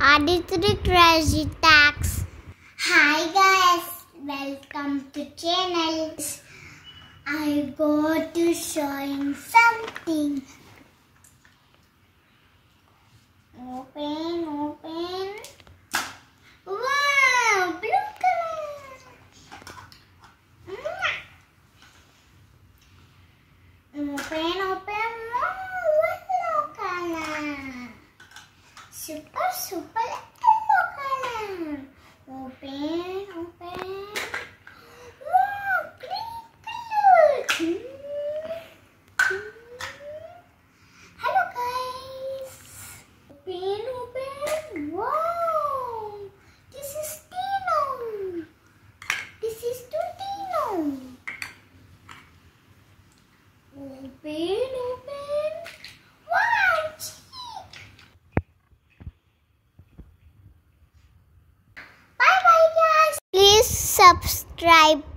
Aaditri crazy tax. Hi guys, welcome to channel. I got to showing something. Open. Wow, blue color. Open. Wow, yellow color. Super yellow color. Open. Wow, green color. Hello guys. Open. Wow. This is Tino. This is Tutino. Open. Wow, cheek. Bye guys. Please subscribe.